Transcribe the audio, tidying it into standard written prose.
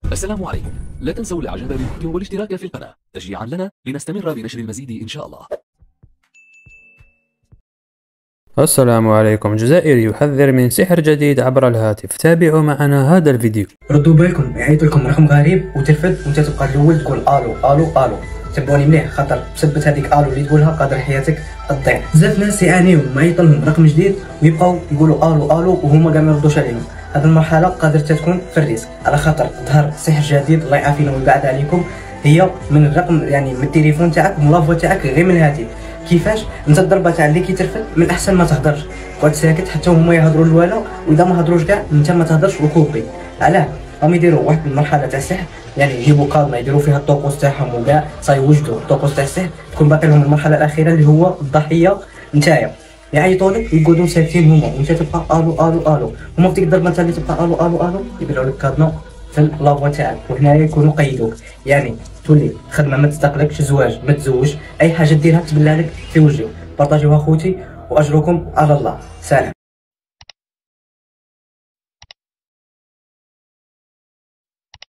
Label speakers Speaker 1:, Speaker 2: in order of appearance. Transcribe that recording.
Speaker 1: السلام عليكم. لا تنسوا الاعجاب بالفيديو والاشتراك في القناة تشجيعا لنا لنستمر بنشر المزيد ان شاء الله.
Speaker 2: السلام عليكم. جزائري يحذر من سحر جديد عبر الهاتف، تابعوا معنا هذا الفيديو.
Speaker 3: ردوا بالكم، يعيط لكم رقم غريب وترفد وانت تبقى الاول تقول الو الو الو. تبعوني مليح خاطر بسبة هذيك الو اللي تقولها قادر حياتك تضيع. بزاف ناس يعانيو معيط لهم رقم جديد ويبقاو يقولوا الو الو وهما كاع ما يردوش عليهم. هذه المرحله قادر تكون في الريسك على خاطر ظهر سحر جديد الله يعافينا ويبعد عليكم. هي من الرقم يعني من التليفون تاعك من لافوا تاعك غير من الهاتف. كيفاش انت الضربه تاع اللي كيترفد من احسن ما تهضرش، تقعد ساكت حتى هما يهضروا الوالا، واذا ما هضروش كاع انت ما تهضرش وكوبي. علاه راهم يديروا واحد المرحله تاع السحر، يعني يجيبوا كالما يديروا فيها الطقوس تاعهم وكاع سيوجدوا الطقوس تاع السحر، تكون باقي لهم المرحله الاخيره اللي هو الضحيه نتايا. يعيطوا لك ويقعدوا ساكتين هما وانت تبقى الو الو الو، هما في ديك الضربه انت اللي تبقى الو الو الو يديروا لك كادنو في لافوا تاعك، وهنايا يكونوا قيدوك. يعني تولي خدمه ما تستقلكش، زواج ما تزوج، اي حاجه ديرها تبلع لك في وجهك. بارطاجيوها خوتي واجركم على الله. سلام.